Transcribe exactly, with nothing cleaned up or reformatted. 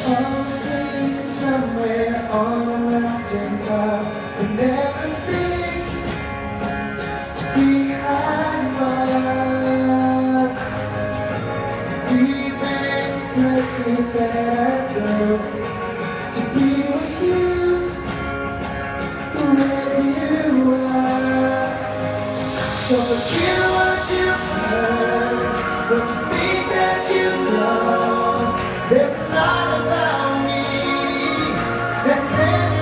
Always think of somewhere on a mountain top, and never think behind bars. Deep into places that I go to be with you, whoever you are. So forget what you've heard, what you think that you know. There's a lot about me that's never